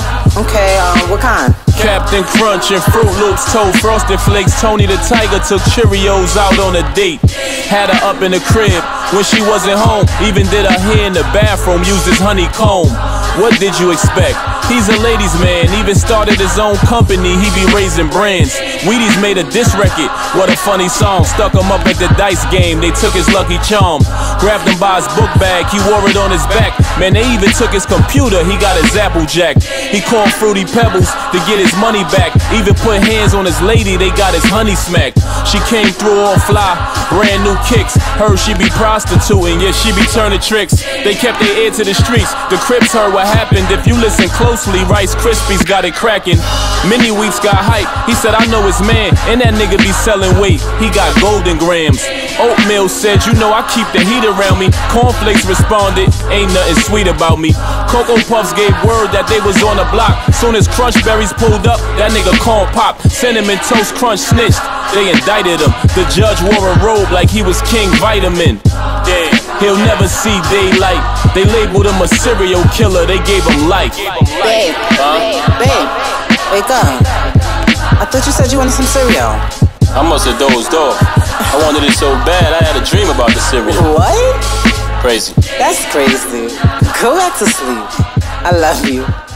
Okay, what kind? Captain Crunch and Fruit Loops, told Frosted Flakes. Tony the Tiger took Cheerios out on a date. Had her up in the crib when she wasn't home. Even did her hair in the bathroom, used his honeycomb. What did you expect? He's a ladies man, even started his own company, he be raising brands. Wheaties made a diss record, what a funny song. Stuck him up at the dice game, they took his lucky charm. Grabbed him by his book bag, he wore it on his back. Man, they even took his computer, he got his Applejack. He called Fruity Pebbles to get his money back. Even put hands on his lady, they got his honey smacked. She came through all fly, brand new kicks. Heard she be prostituting, yeah, she be turning tricks. They kept their ear to the streets, the Crips heard what happened. If you listen closely, Rice Krispies got it cracking. Mini Wheats got hype, he said I know his man, and that nigga be selling weight, he got golden grams. Oatmeal said, you know I keep the heat around me. Cornflakes responded, ain't nothing sweet about me. Cocoa Puffs gave word that they was on the block. Soon as Crunch Berries pulled up, that nigga corn popped. Cinnamon Toast Crunch snitched, they indicted him. The judge wore a robe like he was King Vitamin. Damn, he'll never see daylight. They labeled him a serial killer, they gave him life. Babe, babe, wake up. I thought you said you wanted some cereal. I must have dozed off. I wanted it so bad, I had a dream about the cereal. What? Crazy. That's crazy. Go back to sleep. I love you.